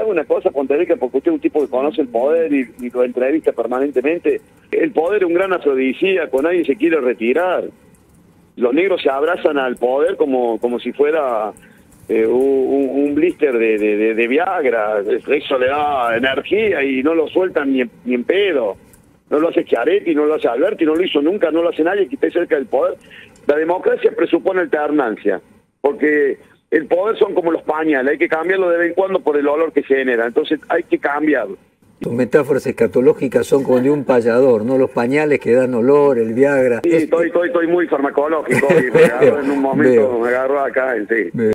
sabe una cosa, Pontevecchia, porque usted es un tipo que conoce el poder y lo entrevista permanentemente. El poder es un gran afrodisíaco, nadie se quiere retirar. Los negros se abrazan al poder como si fuera un blister de Viagra. Eso le da energía y no lo sueltan ni en pedo. No lo hace Schiaretti, no lo hace Alberti, no lo hizo nunca, no lo hace nadie que esté cerca del poder. La democracia presupone alternancia, porque el poder son como los pañales, hay que cambiarlo de vez en cuando por el olor que genera, entonces hay que cambiarlo. Tus metáforas escatológicas son como de un payador, ¿no? Los pañales que dan olor, el Viagra. Sí, estoy muy farmacológico y me agarro en un momento, me agarro acá, sí.